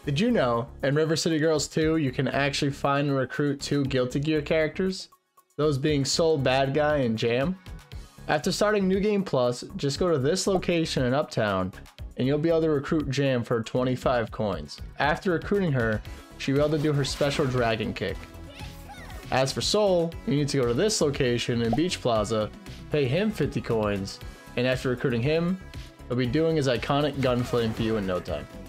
Did you know, in River City Girls 2, you can actually find and recruit 2 Guilty Gear characters? Those being Sol Badguy and Jam. After starting New Game Plus, just go to this location in Uptown, and you'll be able to recruit Jam for 25 coins. After recruiting her, she'll be able to do her special dragon kick. As for Sol, you need to go to this location in Beach Plaza, pay him 50 coins, and after recruiting him, he'll be doing his iconic gun flame for you in no time.